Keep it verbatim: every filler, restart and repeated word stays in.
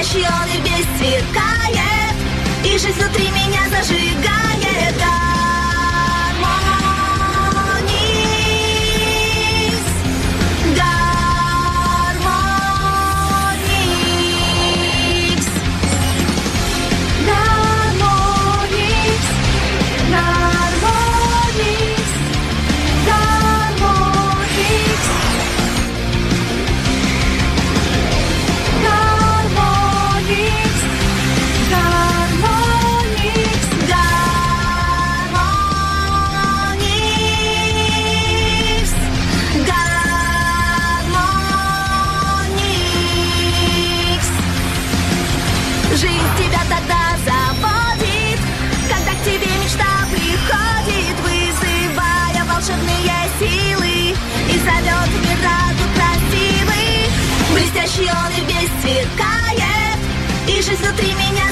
Блестящий он и весь сверкает, и жизнь внутри меня зажигает. Гармоникс, гармоникс, гармоникс, гармоникс, гармоникс. Гармоникс, гармоникс, гармоникс, гармоникс. Жизнь тебя тогда заводит, когда к тебе мечта приходит, вызывая волшебные силы, и зовет в мир радуг красивый. Блестящий он и весь сверкает, и жизнь внутри меня